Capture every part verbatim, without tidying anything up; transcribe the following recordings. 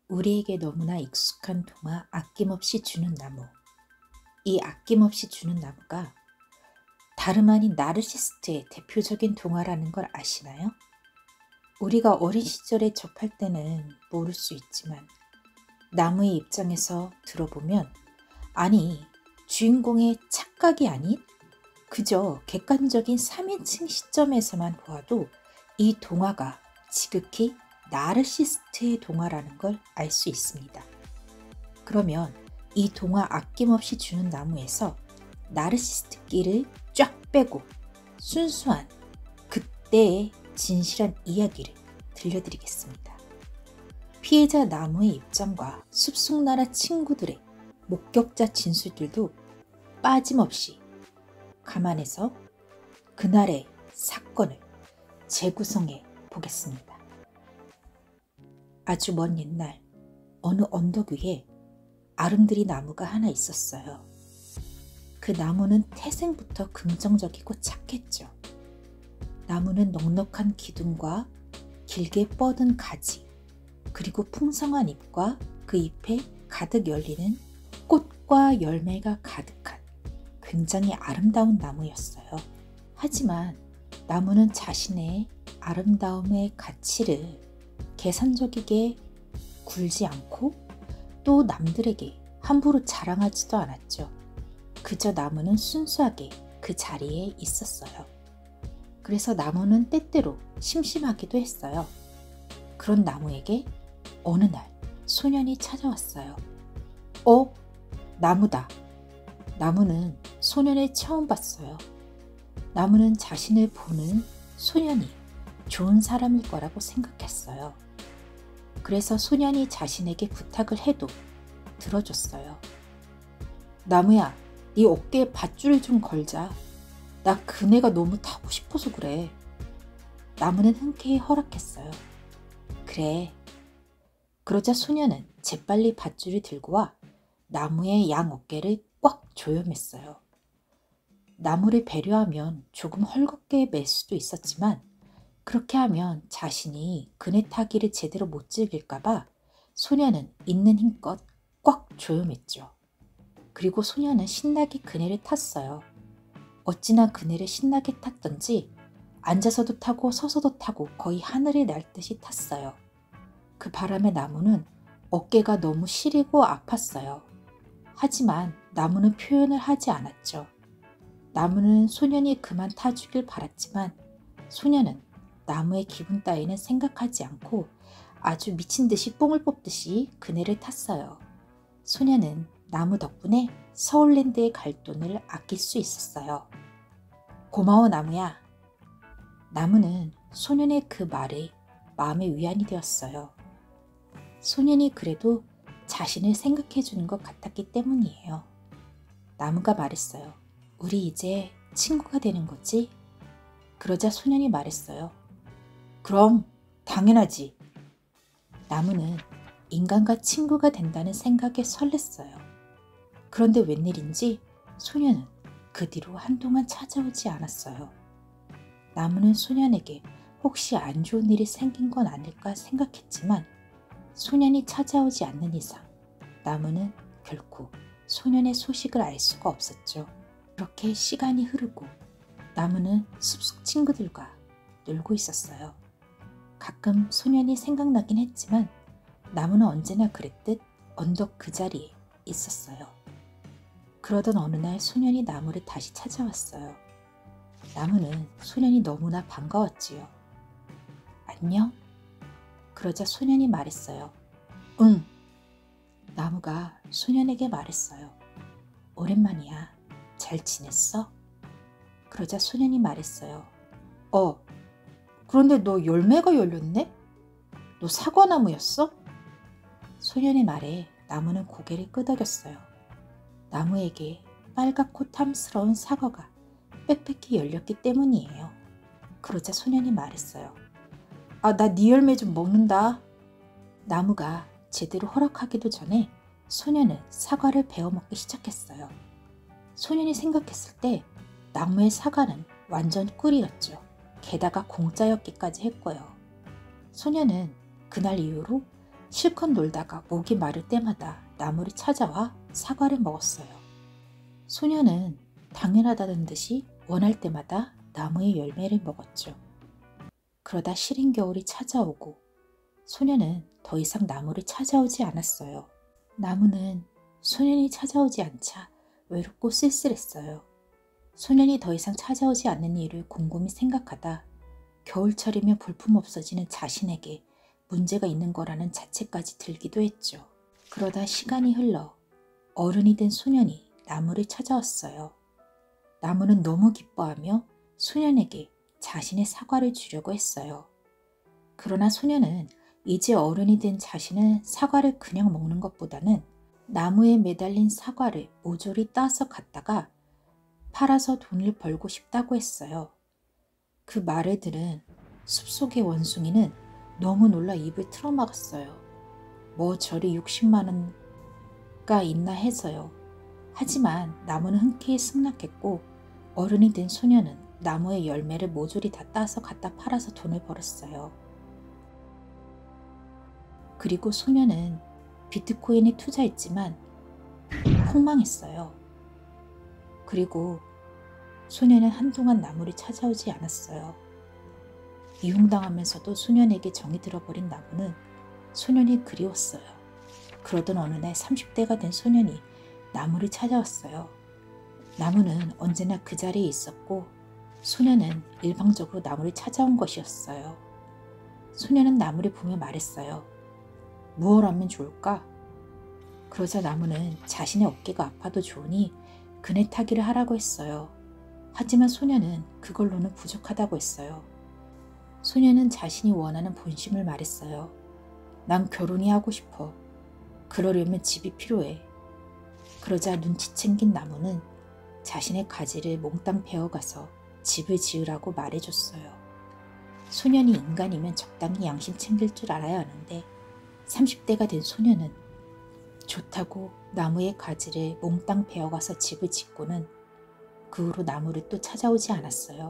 우리에게 너무나 익숙한 동화 아낌없이 주는 나무. 이 아낌없이 주는 나무가 다름 아닌 나르시스트의 대표적인 동화라는 걸 아시나요? 우리가 어린 시절에 접할 때는 모를 수 있지만 나무의 입장에서 들어보면, 아니, 주인공의 착각이 아닌 그저 객관적인 삼인칭 시점에서만 보아도 이 동화가 지극히 나르시스트의 동화라는 걸 알 수 있습니다. 그러면 이 동화 아낌없이 주는 나무에서 나르시스트끼를 쫙 빼고 순수한 그때의 진실한 이야기를 들려드리겠습니다. 피해자 나무의 입장과 숲속나라 친구들의 목격자 진술들도 빠짐없이 감안해서 그날의 사건을 재구성해 보겠습니다. 아주 먼 옛날 어느 언덕 위에 아름드리 나무가 하나 있었어요. 그 나무는 태생부터 긍정적이고 착했죠. 나무는 넉넉한 기둥과 길게 뻗은 가지, 그리고 풍성한 잎과 그 잎에 가득 열리는 꽃과 열매가 가득한 굉장히 아름다운 나무였어요. 하지만 나무는 자신의 아름다움의 가치를 계산적이게 굴지 않고 또 남들에게 함부로 자랑하지도 않았죠. 그저 나무는 순수하게 그 자리에 있었어요. 그래서 나무는 때때로 심심하기도 했어요. 그런 나무에게 어느 날 소년이 찾아왔어요. 어? 나무다. 나무는 소년을 처음 봤어요. 나무는 자신을 보는 소년이 좋은 사람일 거라고 생각했어요. 그래서 소년이 자신에게 부탁을 해도 들어줬어요. 나무야, 네 어깨에 밧줄을 좀 걸자. 나 그네가 너무 타고 싶어서 그래. 나무는 흔쾌히 허락했어요. 그래. 그러자 소년은 재빨리 밧줄을 들고 와 나무의 양 어깨를 꽉 조여맸어요. 나무를 배려하면 조금 헐겁게 맬 수도 있었지만 그렇게 하면 자신이 그네 타기를 제대로 못 즐길까봐 소년은 있는 힘껏 꽉 조여맸죠. 그리고 소년은 신나게 그네를 탔어요. 어찌나 그네를 신나게 탔던지 앉아서도 타고 서서도 타고 거의 하늘을 날 듯이 탔어요. 그 바람에 나무는 어깨가 너무 시리고 아팠어요. 하지만 나무는 표현을 하지 않았죠. 나무는 소년이 그만 타주길 바랐지만 소년은 나무의 기분 따위는 생각하지 않고 아주 미친 듯이 뽕을 뽑듯이 그네를 탔어요. 소년은 나무 덕분에 서울랜드에 갈 돈을 아낄 수 있었어요. 고마워 나무야. 나무는 소년의 그 말에 마음의 위안이 되었어요. 소년이 그래도 자신을 생각해 주는 것 같았기 때문이에요. 나무가 말했어요. 우리 이제 친구가 되는 거지? 그러자 소년이 말했어요. 그럼 당연하지. 나무는 인간과 친구가 된다는 생각에 설렜어요. 그런데 웬일인지 소년은 그 뒤로 한동안 찾아오지 않았어요. 나무는 소년에게 혹시 안 좋은 일이 생긴 건 아닐까 생각했지만 소년이 찾아오지 않는 이상 나무는 결코 소년의 소식을 알 수가 없었죠. 그렇게 시간이 흐르고 나무는 숲속 친구들과 놀고 있었어요. 가끔 소년이 생각나긴 했지만 나무는 언제나 그랬듯 언덕 그 자리에 있었어요. 그러던 어느 날 소년이 나무를 다시 찾아왔어요. 나무는 소년이 너무나 반가웠지요. 안녕? 그러자 소년이 말했어요. 응. 나무가 소년에게 말했어요. 오랜만이야. 잘 지냈어? 그러자 소년이 말했어요. 어, 그런데 너 열매가 열렸네? 너 사과나무였어? 소년의 말에 나무는 고개를 끄덕였어요. 나무에게 빨갛고 탐스러운 사과가 빽빽히 열렸기 때문이에요. 그러자 소년이 말했어요. 아, 나 네 열매 좀 먹는다. 나무가 제대로 허락하기도 전에 소년은 사과를 베어 먹기 시작했어요. 소년이 생각했을 때 나무의 사과는 완전 꿀이었죠. 게다가 공짜였기까지 했고요. 소년은 그날 이후로 실컷 놀다가 목이 마를 때마다 나물이 찾아와 사과를 먹었어요. 소녀는 당연하다는 듯이 원할 때마다 나무의 열매를 먹었죠. 그러다 시린 겨울이 찾아오고 소녀는 더 이상 나무를 찾아오지 않았어요. 나무는 소년이 찾아오지 않자 외롭고 쓸쓸했어요. 소년이 더 이상 찾아오지 않는 이유를 곰곰이 생각하다 겨울철이면 볼품 없어지는 자신에게 문제가 있는 거라는 자책까지 들기도 했죠. 그러다 시간이 흘러 어른이 된 소년이 나무를 찾아왔어요. 나무는 너무 기뻐하며 소년에게 자신의 사과를 주려고 했어요. 그러나 소년은 이제 어른이 된 자신은 사과를 그냥 먹는 것보다는 나무에 매달린 사과를 모조리 따서 갖다가 팔아서 돈을 벌고 싶다고 했어요. 그 말을 들은 숲속의 원숭이는 너무 놀라 입을 틀어막았어요. 뭐 저리 육십만 원가 있나 해서요. 하지만 나무는 흔쾌히 승낙했고 어른이 된 소녀는 나무의 열매를 모조리 다 따서 갖다 팔아서 돈을 벌었어요. 그리고 소녀는 비트코인에 투자했지만 폭망했어요. 그리고 소녀는 한동안 나무를 찾아오지 않았어요. 이용당하면서도 소년에게 정이 들어버린 나무는 소년이 그리웠어요. 그러던 어느 날 삼십 대가 된 소년이 나무를 찾아왔어요. 나무는 언제나 그 자리에 있었고 소년은 일방적으로 나무를 찾아온 것이었어요. 소년은 나무를 보며 말했어요. 무엇 하면 좋을까? 그러자 나무는 자신의 어깨가 아파도 좋으니 그네 타기를 하라고 했어요. 하지만 소년은 그걸로는 부족하다고 했어요. 소년은 자신이 원하는 본심을 말했어요. 난 결혼이 하고 싶어. 그러려면 집이 필요해. 그러자 눈치챙긴 나무는 자신의 가지를 몽땅 베어가서 집을 지으라고 말해줬어요. 소년이 인간이면 적당히 양심 챙길 줄 알아야 하는데 삼십 대가 된 소년은 좋다고 나무의 가지를 몽땅 베어가서 집을 짓고는 그 후로 나무를 또 찾아오지 않았어요.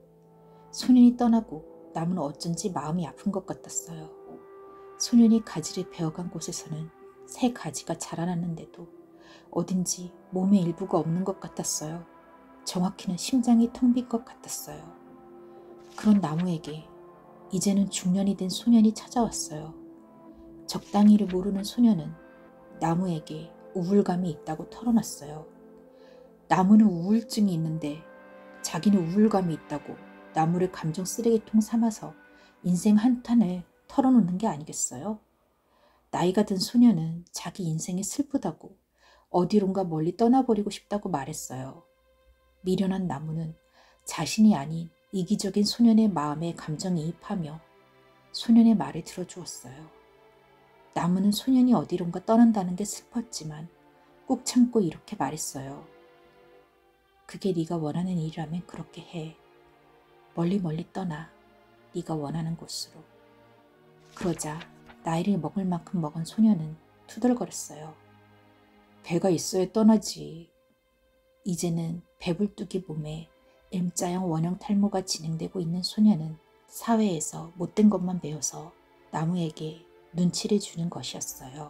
소년이 떠나고 나무는 어쩐지 마음이 아픈 것 같았어요. 소년이 가지를 베어간 곳에서는 새 가지가 자라났는데도 어딘지 몸의 일부가 없는 것 같았어요. 정확히는 심장이 텅 빈 것 같았어요. 그런 나무에게 이제는 중년이 된 소년이 찾아왔어요. 적당히를 모르는 소년은 나무에게 우울감이 있다고 털어놨어요. 나무는 우울증이 있는데 자기는 우울감이 있다고 나무를 감정 쓰레기통 삼아서 인생 한탄을 털어놓는 게 아니겠어요? 나이가 든 소년은 자기 인생이 슬프다고 어디론가 멀리 떠나버리고 싶다고 말했어요. 미련한 나무는 자신이 아닌 이기적인 소년의 마음에 감정이입하며 소년의 말을 들어주었어요. 나무는 소년이 어디론가 떠난다는 게 슬펐지만 꾹 참고 이렇게 말했어요. 그게 네가 원하는 일이라면 그렇게 해. 멀리 멀리 떠나. 네가 원하는 곳으로. 그러자 나이를 먹을 만큼 먹은 소년은 투덜거렸어요. 배가 있어야 떠나지. 이제는 배불뚝이 몸에 M자형 원형 탈모가 진행되고 있는 소년은 사회에서 못된 것만 배워서 나무에게 눈치를 주는 것이었어요.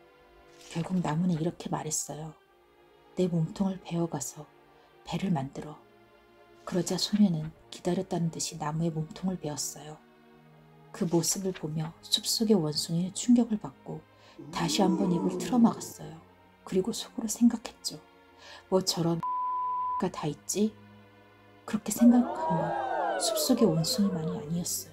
결국 나무는 이렇게 말했어요. 내 몸통을 베어가서 배를 만들어. 그러자 소년은 기다렸다는 듯이 나무의 몸통을 베었어요. 그 모습을 보며 숲속의 원숭이는 충격을 받고 다시 한번 입을 틀어막았어요. 그리고 속으로 생각했죠. 뭐 저런 가 다 있지? 그렇게 생각하며 숲속의 원숭이만이 아니었어요.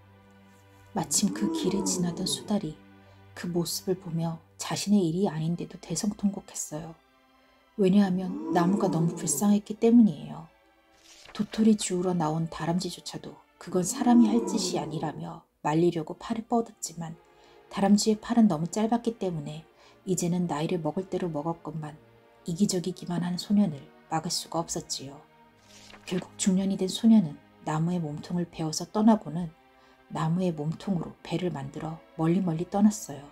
마침 그 길을 지나던 수달이 그 모습을 보며 자신의 일이 아닌데도 대성통곡했어요. 왜냐하면 나무가 너무 불쌍했기 때문이에요. 도토리 주우러 나온 다람쥐조차도 그건 사람이 할 짓이 아니라며 말리려고 팔을 뻗었지만 다람쥐의 팔은 너무 짧았기 때문에 이제는 나이를 먹을 대로 먹었건만 이기적이기만 한 소년을 막을 수가 없었지요. 결국 중년이 된 소년은 나무의 몸통을 베어서 떠나고는 나무의 몸통으로 배를 만들어 멀리 멀리 떠났어요.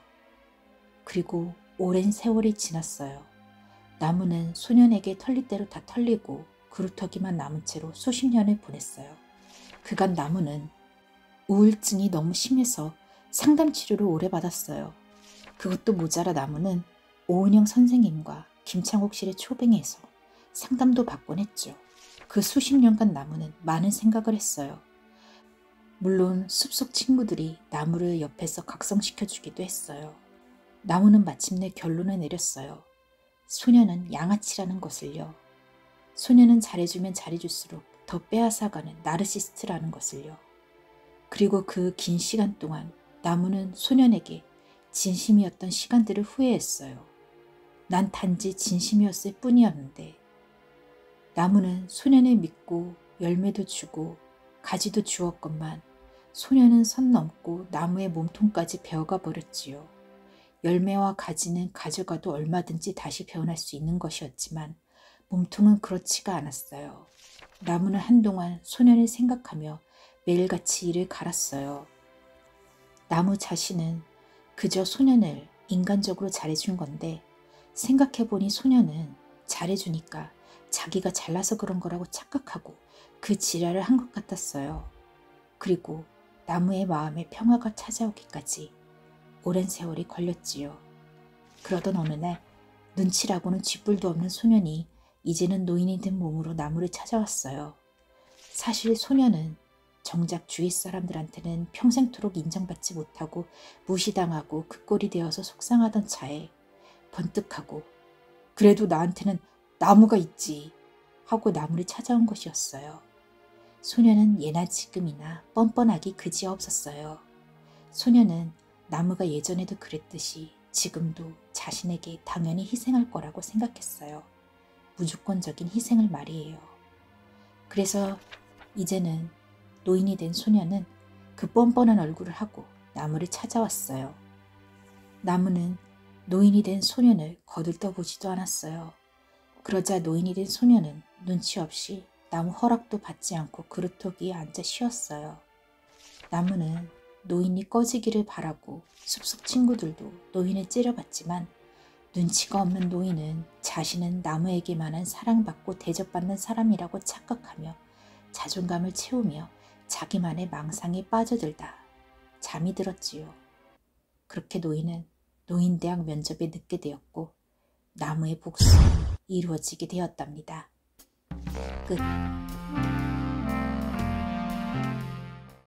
그리고 오랜 세월이 지났어요. 나무는 소년에게 털릴 대로 다 털리고 그루터기만 남은 채로 수십 년을 보냈어요. 그간 나무는 우울증이 너무 심해서 상담 치료를 오래 받았어요. 그것도 모자라 나무는 오은영 선생님과 김창옥 씨를 초빙해서 상담도 받곤 했죠. 그 수십 년간 나무는 많은 생각을 했어요. 물론 숲속 친구들이 나무를 옆에서 각성시켜주기도 했어요. 나무는 마침내 결론을 내렸어요. 소녀는 양아치라는 것을요. 소녀는 잘해주면 잘해줄수록 더 빼앗아가는 나르시스트라는 것을요. 그리고 그 긴 시간 동안 나무는 소년에게 진심이었던 시간들을 후회했어요. 난 단지 진심이었을 뿐이었는데. 나무는 소년을 믿고 열매도 주고 가지도 주었건만 소년은 선 넘고 나무의 몸통까지 베어가 버렸지요. 열매와 가지는 가져가도 얼마든지 다시 베어날 수 있는 것이었지만 몸통은 그렇지가 않았어요. 나무는 한동안 소년을 생각하며 매일같이 이를 갈았어요. 나무 자신은 그저 소년을 인간적으로 잘해준 건데 생각해보니 소년은 잘해주니까 자기가 잘나서 그런 거라고 착각하고 그 지랄을 한 것 같았어요. 그리고 나무의 마음에 평화가 찾아오기까지 오랜 세월이 걸렸지요. 그러던 어느 날 눈치라고는 쥐뿔도 없는 소년이 이제는 노인이 된 몸으로 나무를 찾아왔어요. 사실 소년은 정작 주위 사람들한테는 평생토록 인정받지 못하고 무시당하고 그 꼴이 되어서 속상하던 차에 번뜩하고 그래도 나한테는 나무가 있지 하고 나무를 찾아온 것이었어요. 소년은 예나 지금이나 뻔뻔하기 그지없었어요. 소년은 나무가 예전에도 그랬듯이 지금도 자신에게 당연히 희생할 거라고 생각했어요. 무조건적인 희생을 말이에요. 그래서 이제는 노인이 된 소년은 그 뻔뻔한 얼굴을 하고 나무를 찾아왔어요. 나무는 노인이 된 소년을 거들떠보지도 않았어요. 그러자 노인이 된 소년은 눈치 없이 나무 허락도 받지 않고 그루터기에 위에 앉아 쉬었어요. 나무는 노인이 꺼지기를 바라고 숲속 친구들도 노인을 찌려봤지만 눈치가 없는 노인은 자신은 나무에게만은 사랑받고 대접받는 사람이라고 착각하며 자존감을 채우며 자기만의 망상에 빠져들다 잠이 들었지요. 그렇게 노인은 노인대학 면접에 늦게 되었고 나무의 복수는 이루어지게 되었답니다. 끝.